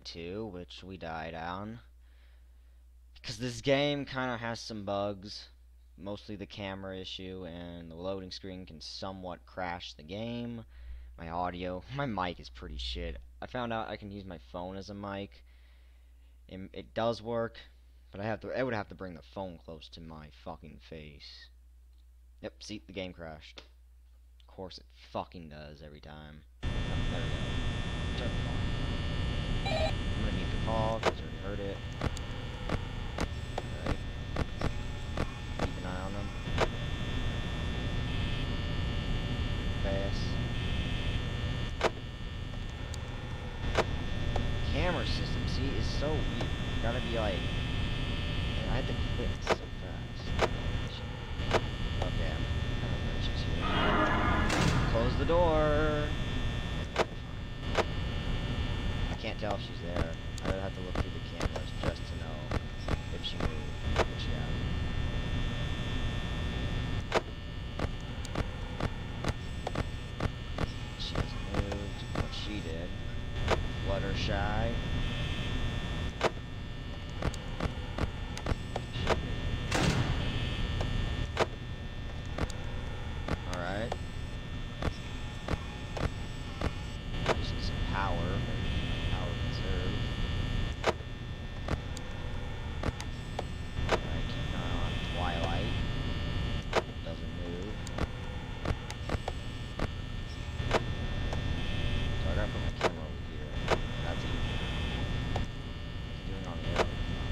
Light 2, which we died on. Because this game kind of has some bugs. Mostly the camera issue, and the loading screen can somewhat crash the game. My audio, my mic is pretty shit. I found out I can use my phone as a mic. It does work, but I would have to bring the phone close to my fucking face. Yep, see, the game crashed. Of course it fucking does every time. Oh, there we go. Turn the phone. I'm gonna mute the call, because I already heard it. Alright. Keep an eye on them. Fast. Camera system, see, is so weak. Gotta be like... Man, I had to quit so fast. Okay, I'm anxious here. Close the door! I can't tell if she's there. I would have to look through the cameras just to know if she moved. Which, yeah. She hasn't moved, but she did. Fluttershy. Alright. Just need some power. Power conserve. Alright, keep an eye on Twilight. Doesn't move. So I gotta put my camera over here. That's easy. What's it doing on the arrow?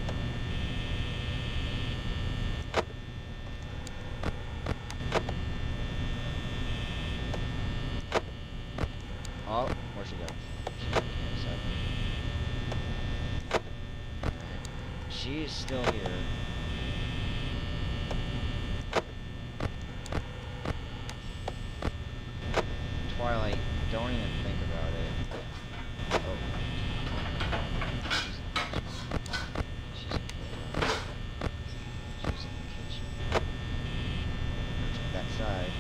Oh, where'd she go? She's on camera 7. Alright. She is still here. Twilight, don't even think about it. Oh. She's in the She's in the kitchen. Check that side.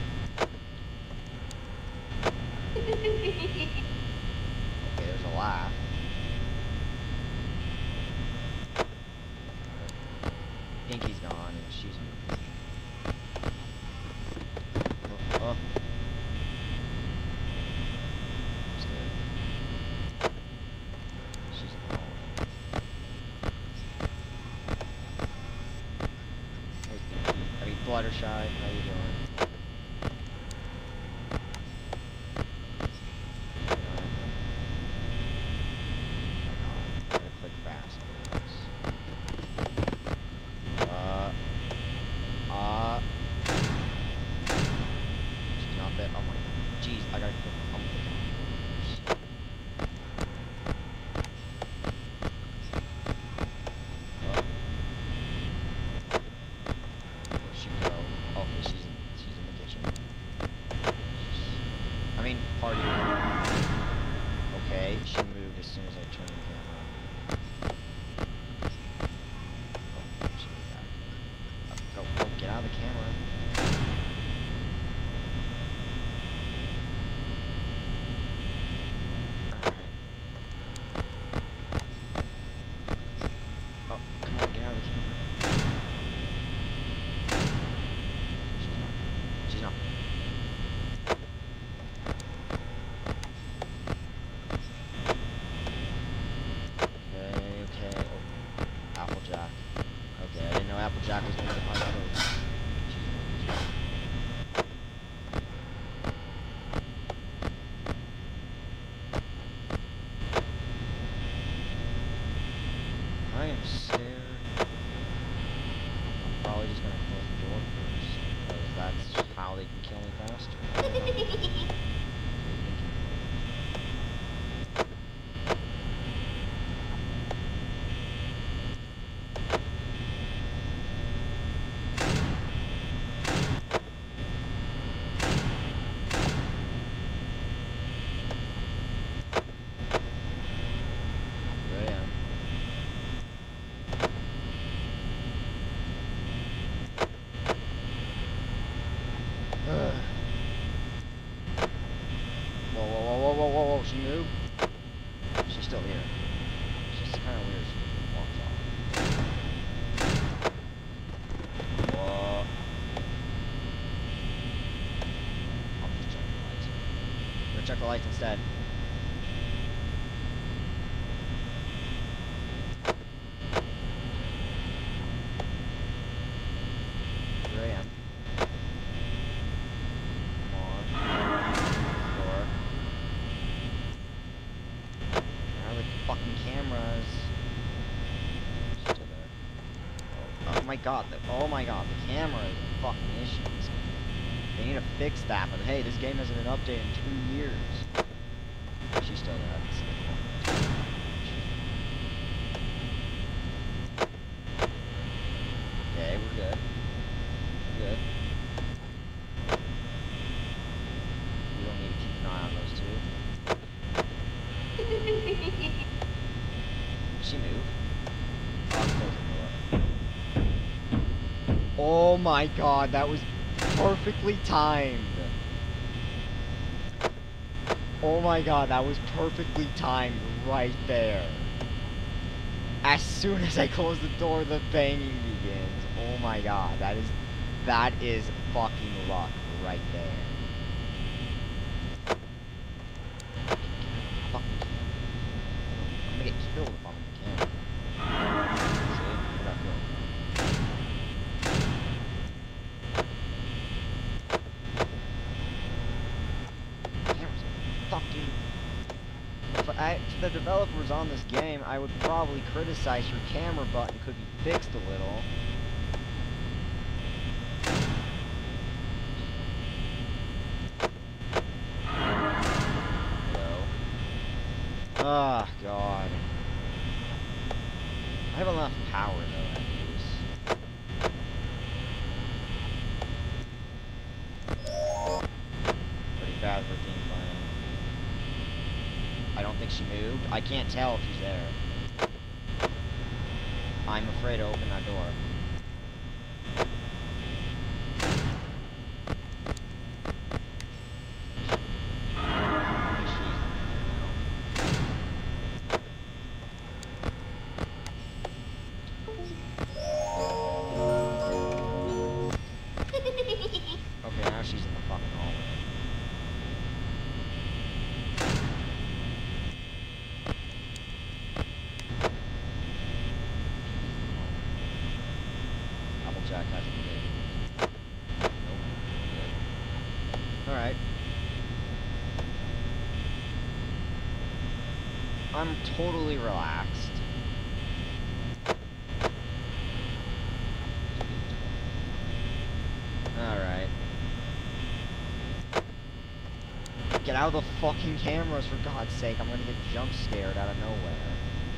Okay, there's a laugh. Pinky's gone and she's moving. Oh. Scared. She's in the hallway. Hey, Pinky. I mean, Fluttershy, how you doing? She's not there. Oh my god. Jeez, I gotta click. I'm clicking. Where'd she go? Oh, okay, she's in the kitchen. I mean, party. Okay, she moved as soon as I turned the camera. Oh, she moved back. Go, get out of the camera. Applejack was gonna get my clothes. I am scared. I'm probably just gonna close the door first, because that's how they can kill me faster. Whoa, she moved? She's still here. kind of weird. Walks off. Whoa. I'll just check the lights. I'm gonna check the lights instead. Here I am. Come on. Door. Now the fucking cameras. Still there. Oh my god, the camera is a fucking issue in this game. They need to fix that, but hey, this game hasn't been updated in 2 years. She's still there, I can see the point. Okay, we're good. We're good. We don't need to keep an eye on those two. Did she move? Oh, I'm closing the door. Oh my god, that was perfectly timed. Oh my god, that was perfectly timed right there. As soon as I close the door, the banging begins. Oh my god, that is fucking luck right there. Fucking I'm gonna get killed if I'm in the camera. See? What about killed? Camera's fucking... If the developers on this game, I would probably criticize your camera button could be fixed a little. Oh, God. I have enough power, though, at least. Pretty bad for team playing. I don't think she moved. I can't tell if she's there. I'm afraid to open that door. Okay, now she's in the fucking hallway. Applejack hasn't been. Nope. Alright. I'm totally relaxed. Alright. Get out of the fucking cameras, for God's sake. I'm gonna get jump scared out of nowhere.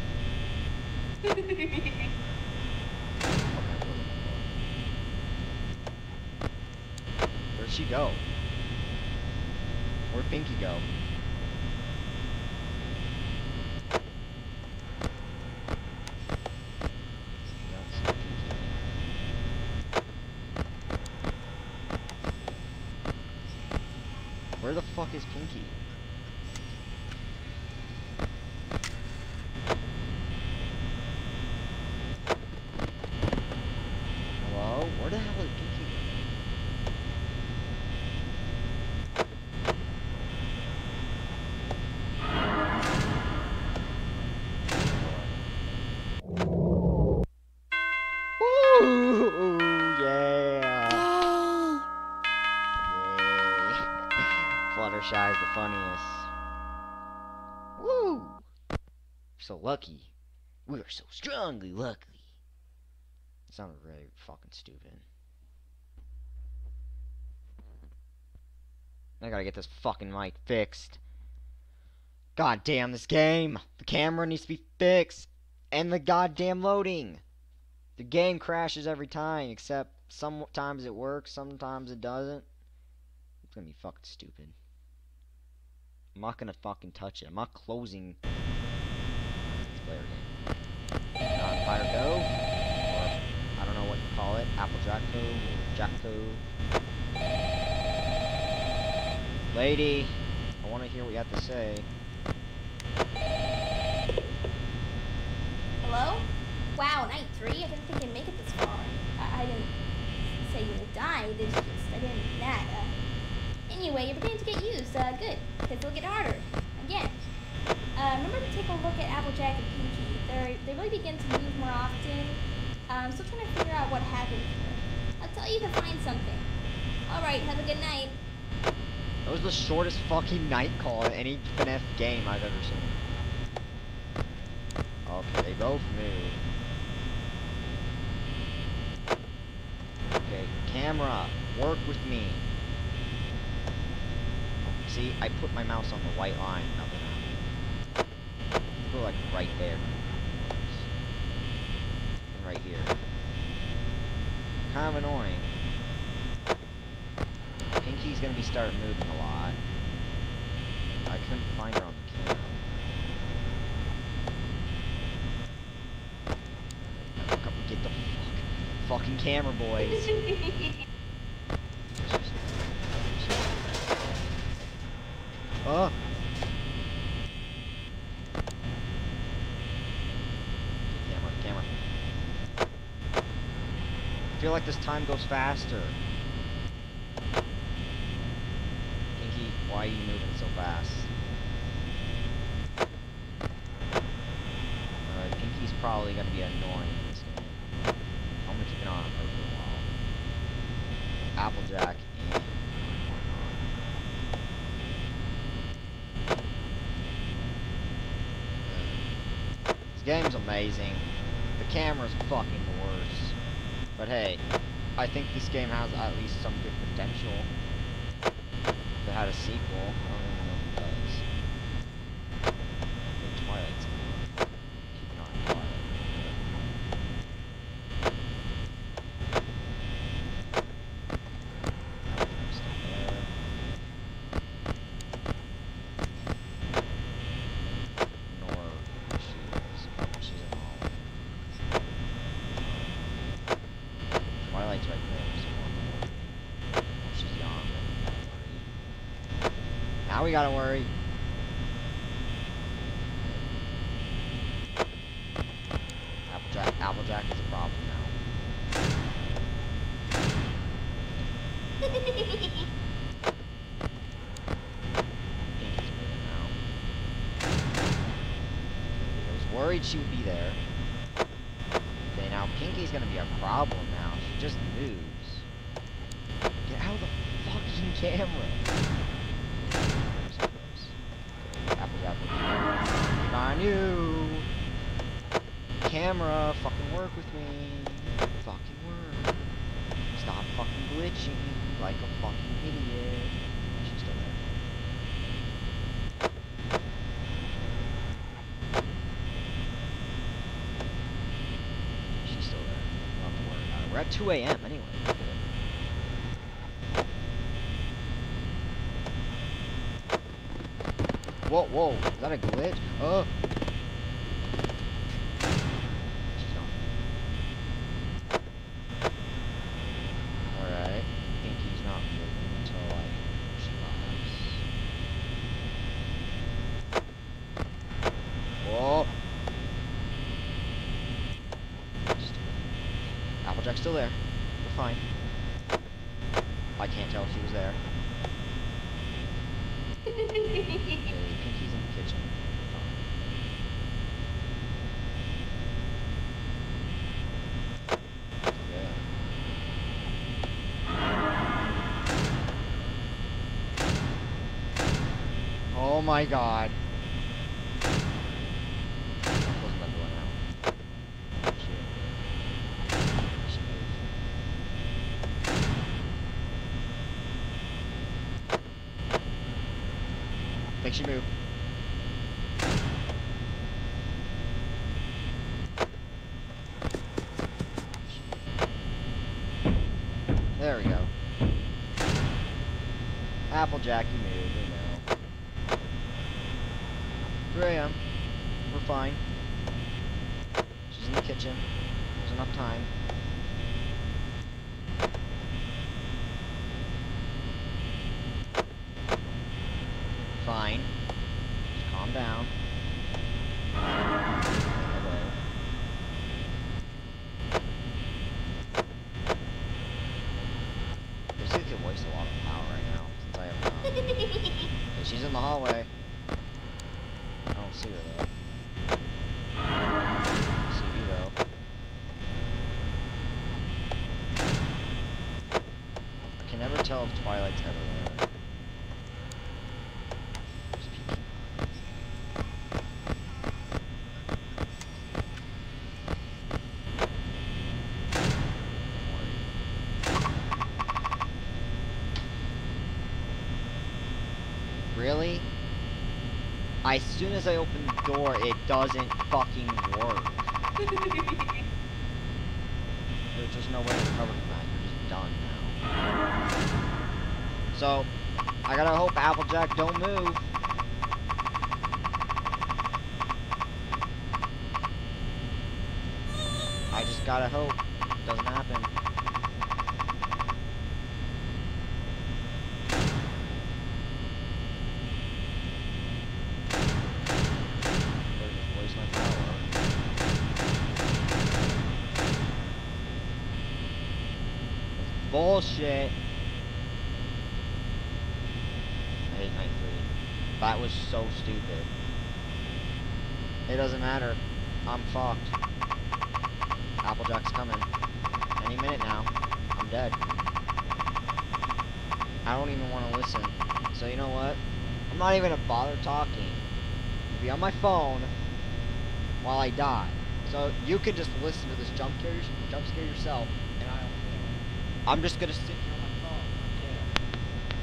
Where'd she go? Where'd Pinky go? Where the fuck is Pinky? Hello? Where the hell is Pinky? Woo! Yeah! Yay! Fluttershy is the funniest. Woo! So lucky. We are so strongly lucky. It sounded really fucking stupid. I gotta get this fucking mic fixed. God damn this game! The camera needs to be fixed! And the goddamn loading! The game crashes every time, except sometimes it works, sometimes it doesn't. It's gonna be fucking stupid. I'm not gonna fucking touch it. I'm not closing this player game. Non-Fire Cove, or I don't know what you call it, Applejack Cove, or Jack Cove. Lady, I want to hear what you have to say. Hello? Wow, night 3? I didn't think I'd make it this far. I didn't say you had died. It's just, I didn't mean that. Anyway, you're beginning to get used. Good. Because it'll get harder. Again. Remember to take a look at Applejack and Pinky. They really begin to move more often. I'm still trying to figure out what happened here. I'll tell you if I find something. Alright, have a good night. That was the shortest fucking night call in any FNAF game I've ever seen. Okay, they both move. Okay, camera, work with me. See, I put my mouse on the white line. Nothing happened. Go like right there. And right here. Kind of annoying. Pinky's gonna be starting moving a lot. I couldn't find her on the camera. Get the fucking camera, boys. Oh. Camera. I feel like this time goes faster. Pinky, why are you moving so fast? Alright, Pinky's probably gonna be annoying in this game. I'm gonna keep an eye on her for a while. Applejack and... This game's amazing. The camera's fucking the worst. But hey, I think this game has at least some good potential. If it had a sequel, I don't even know if it does. Okay, Twilight's on. Keep an eye on Twilight. Twilight's right there, so oh, she's gone. Now we gotta worry. Applejack is a problem now. Pinky's moving now. I was worried she would be there. Okay, now Pinky's gonna be a problem now. She just moves. Get out of the fucking camera. Applejack. On you. Camera, fucking work with me. Fucking work. Stop fucking glitching like a fucking idiot. She's still there. She's still there. Don't have to worry about it. We're at 2 AM anyway. Whoa, whoa. Is that a glitch? Oh. Applejack's still there. We're fine. I can't tell if she was there. Okay, Pinky's in the kitchen. Oh my god. Think she moved. There we go. Applejack, you moved, we know. 3 AM. We're fine. She's in the kitchen. There's enough time. Fine. Just calm down. Hello. She's in the hallway. I don't see her though. I see you though. I can never tell if Twilight's everywhere. Just peeking. Really? As soon as I open the door, it doesn't fucking work. There's just no way to recover from that. You're just done now. So, I gotta hope Applejack don't move. I just gotta hope it doesn't happen. Bullshit. I hate night 3. That was so stupid. It doesn't matter. I'm fucked. Applejack's coming. Any minute now. I'm dead. I don't even want to listen. So you know what? I'm not even gonna bother talking. I'll be on my phone while I die. So you can just listen to this jump scare yourself, and I don't care. I'm just gonna sit here on my phone. I don't care.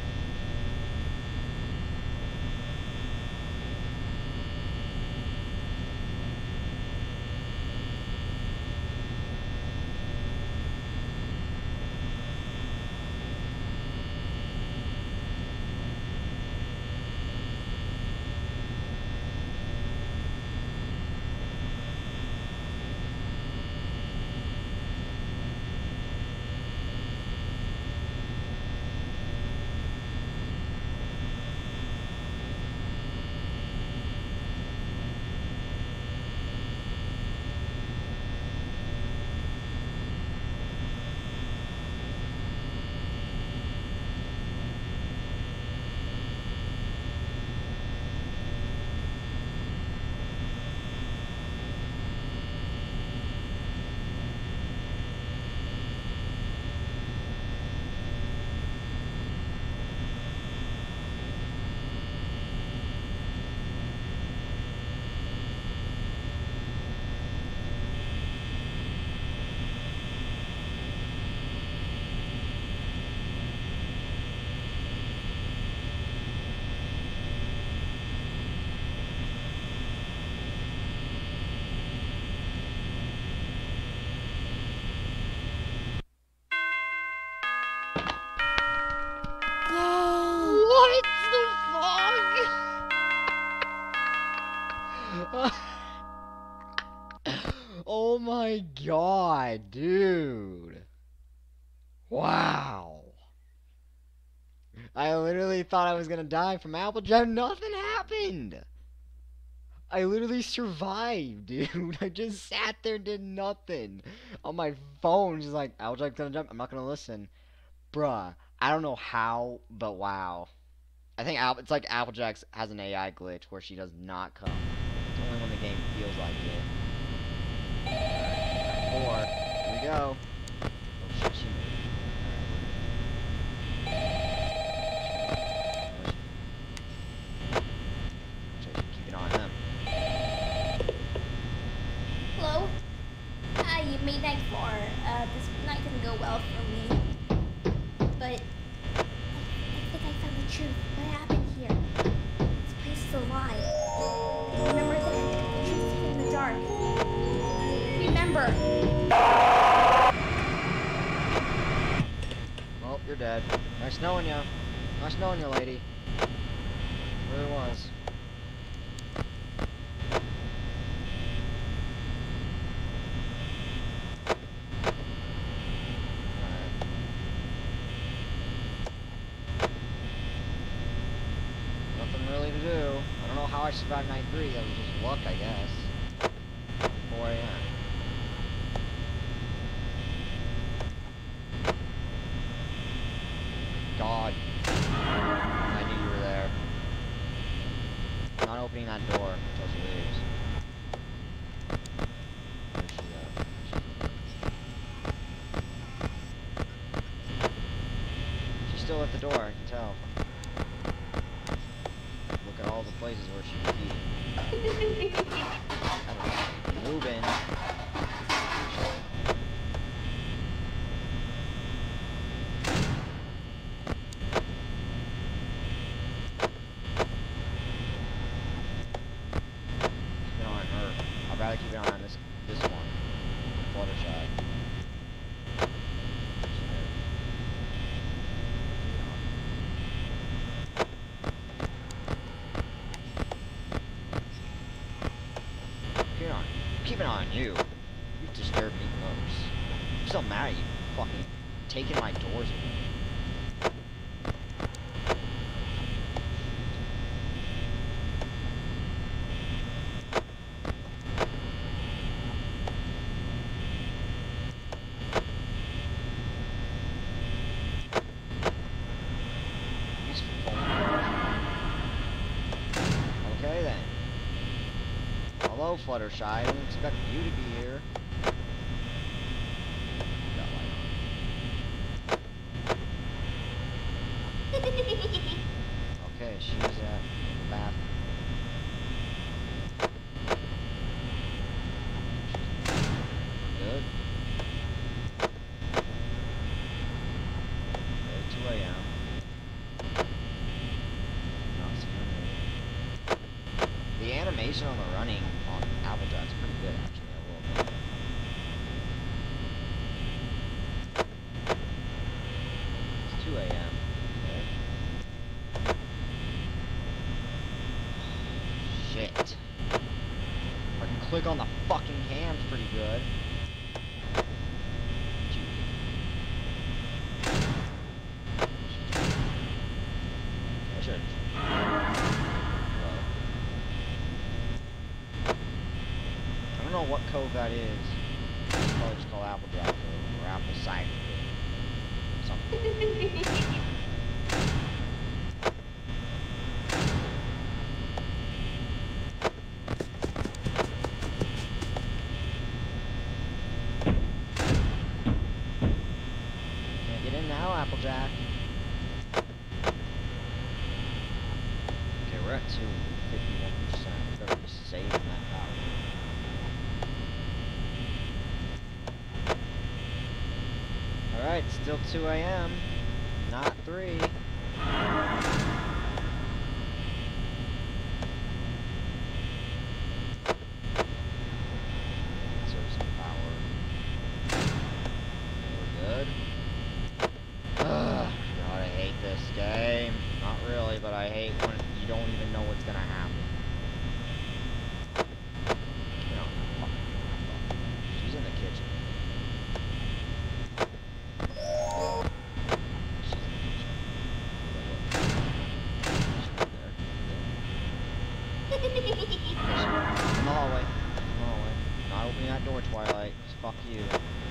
What the fuck? Oh my god, dude. Wow. I literally thought I was gonna die from Applejack. Nothing happened. I literally survived, dude. I just sat there and did nothing. On my phone, just like, Applejack's gonna jump. I'm not gonna listen. Bruh, I don't know how, but wow. I think it's like Applejack has an AI glitch where she does not come. It's only when the game feels like it. Alright, 4. Here we go. Oh shit, she moved. Alright, keep an eye on them. Hello? You made night 4. This night didn't go well for me. But I think I found the truth. What happened here? This place is alive. Remember that the truth is in the dark. Remember. Well, you're dead. Nice knowing you. Nice knowing you, lady. Really was. I survived night 3, that was just luck, I guess. 4 a.m. God. I knew you were there. opening that door until she leaves. Where's she at? She's still at the door, I can tell. Look at all the places where she would be. I don't know. Moving. Keep it on her. I'd rather keep it on this one. Fluttershy. Keep it on you. You disturb me most. I'm still mad at you. Fucking taking my doors away. These phone calls. Okay then. Hello, Fluttershy. I didn't expect you to be here. Got light on. Okay, she's at the bathroom. Good. Okay, 2 a.m. Not seeing her move. The animation on the running on Applejack's pretty good, actually. I will admit. It's 2 a.m. Okay. Shit. I can click on the fucking cams pretty good. I should. I don't know what code that is. It's probably just called Applejack or Apple Cider or something. Can't get in now, Applejack. Okay, we're at 51%. We better be saving that power. Alright, still 2 a.m. Not 3. Conserve some power. We're good. Ugh, God, I hate this game. Not really, but I hate when you don't even know what's gonna happen. She's in the kitchen. In the hallway. Not opening that door, Twilight. Just fuck you.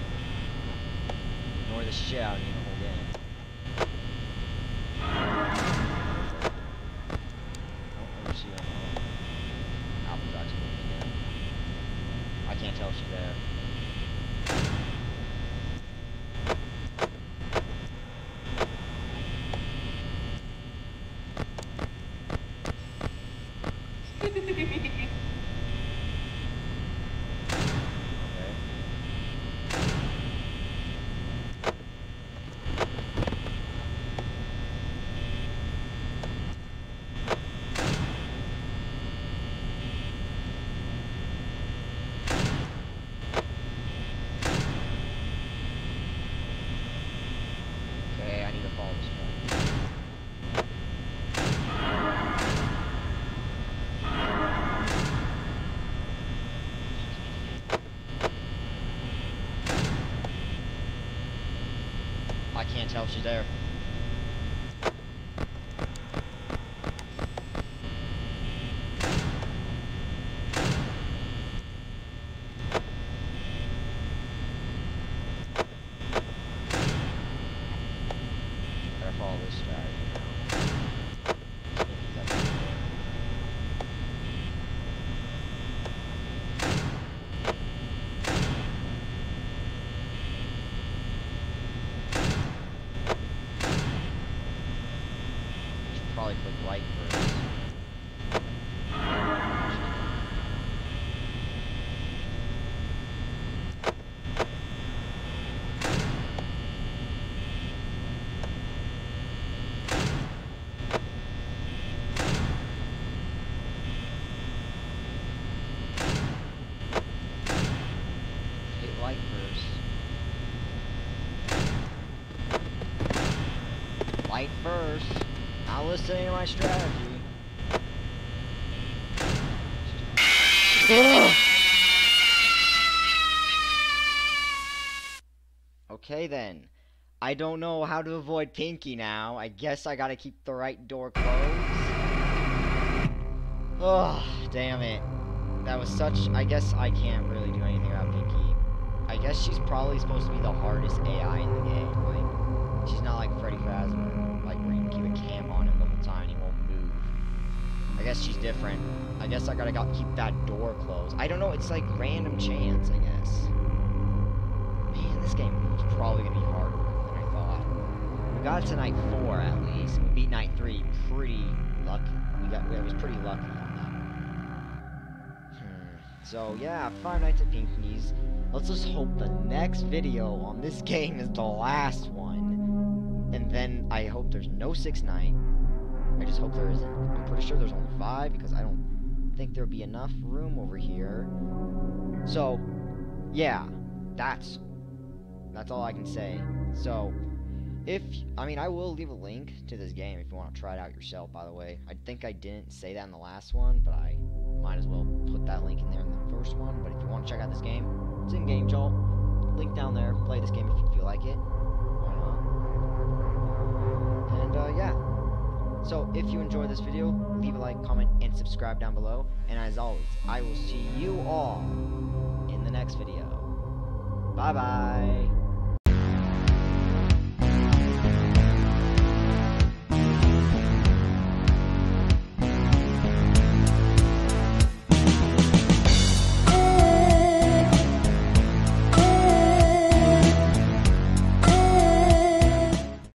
Ignore the shit out of you the whole game. Oh, where's she at? Applejack's moving again. I can't tell if she's there. Okay, I need to follow this guy. I can't tell if she's there. Better follow this strategy now. Sneaky, that's listening to my strategy. Ugh. Okay then. I don't know how to avoid Pinky now. I guess I gotta keep the right door closed. Ugh, damn it. That was such... I guess I can't really do anything about Pinky. I guess she's probably supposed to be the hardest AI in the game. Like, she's not like Freddy Fazbear, like where you can keep a cam on him the whole time and he won't move. I guess she's different. I guess I gotta keep that door closed. I don't know, it's like random chance, I guess. Man, this game is probably gonna be harder than I thought. We got to night 4 at least. We beat night 3 pretty lucky. I was pretty lucky on that one. So yeah, 5 Nights at Pinky's. Let's just hope the next video on this game is the last one. And then I hope there's no 6th night. I just hope there isn't. I'm pretty sure there's only 5 because I don't think there'll be enough room over here. So, yeah, that's all I can say. So, I will leave a link to this game if you want to try it out yourself, by the way. I think I didn't say that in the last one, but I might as well put that link in there in the first one. But if you want to check out this game, it's in Game Jolt. Link down there. Play this game if you feel like it. Why not? And, yeah. So, if you enjoyed this video, leave a like, comment, and subscribe down below. And as always, I will see you all in the next video. Bye-bye.